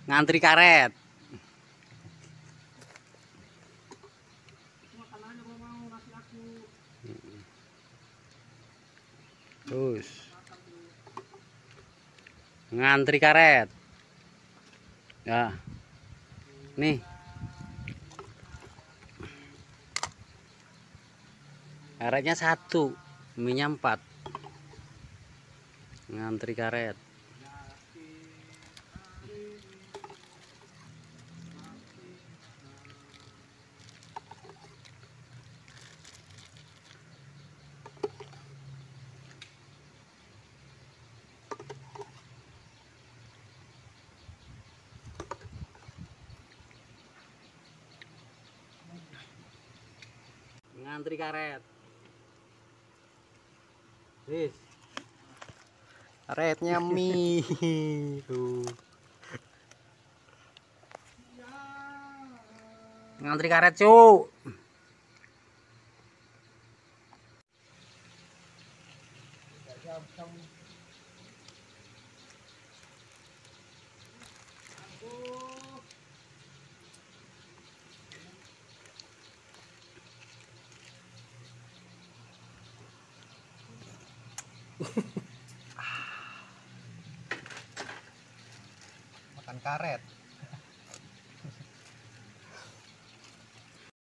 ngantri karet. Terus ngantri karet ya, nih karetnya 1, minyak 4, ngantri karet. Ngantri karet. Wis. Karetnya mie. Tuh. Ngantri karet, Cuk. Makan karet.